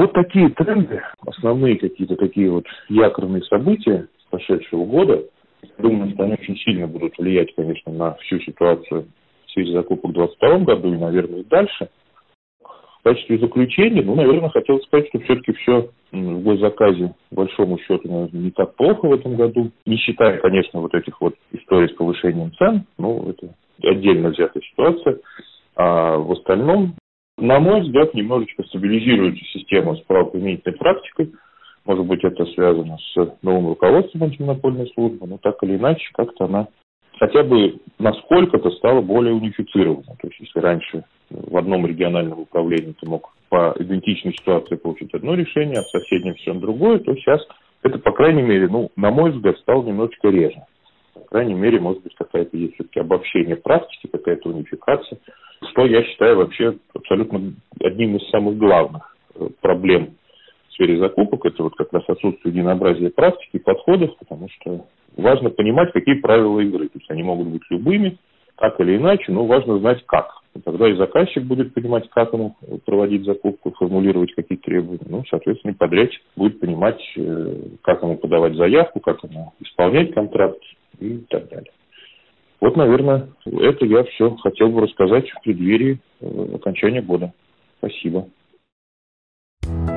Вот такие тренды, основные какие-то такие вот якорные события прошедшего года, думаю, что они очень сильно будут влиять, конечно, на всю ситуацию в связи с закупок в 2022 году и, наверное, и дальше. В качестве заключения, наверное, хотел сказать, что все-таки все в госзаказе, по большому счету, наверное, не так плохо в этом году. Не считая, конечно, вот этих вот историй с повышением цен, это отдельно взятая ситуация. А в остальном, на мой взгляд, немножечко стабилизируется система с правоприменительной практикой. Может быть, это связано с новым руководством антимонопольной службы, но так или иначе, как-то она хотя бы насколько-то стала более унифицированной. То есть, если раньше в одном региональном управлении ты мог по идентичной ситуации получить одно решение, а в соседнем все другое, то сейчас это, по крайней мере, на мой взгляд, стало немножечко реже. По крайней мере, может быть, какая-то есть все-таки обобщение практики, какая-то унификация, что я считаю вообще абсолютно одним из самых главных проблем в сфере закупок. Это вот как раз отсутствие единообразия практики и подходов, потому что важно понимать, какие правила игры. То есть они могут быть любыми, так или иначе, но важно знать как. И тогда и заказчик будет понимать, как ему проводить закупку, формулировать какие требования. Соответственно, и подрядчик будет понимать, как ему подавать заявку, как ему исполнять контракт и так далее. Вот, наверное, это я все хотел бы рассказать в преддверии окончания года. Спасибо.